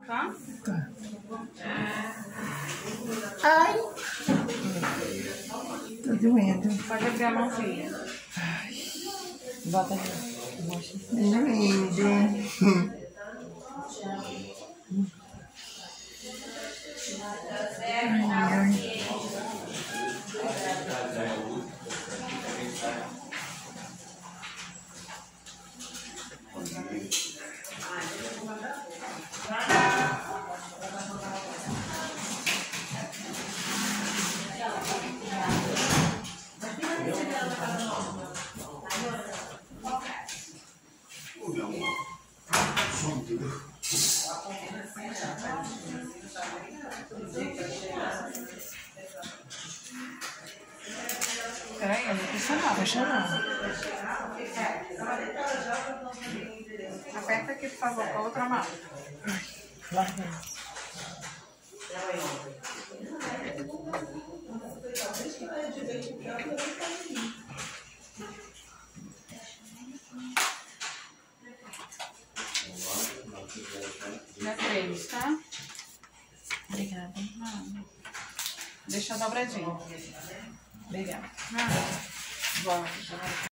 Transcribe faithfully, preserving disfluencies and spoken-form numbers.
Tá? Tá. Ai! Tá doendo. Pode abrir a mãozinha. Ai, Bota aqui. tá doendo. Ai, ai. Peraí, eu não precisa não. Fecha não. Aperta aqui, por favor, com a outra mão. Larga. Dá três, tá? Obrigada. Não. Deixa dobradinho. Obrigada. Não. Bom.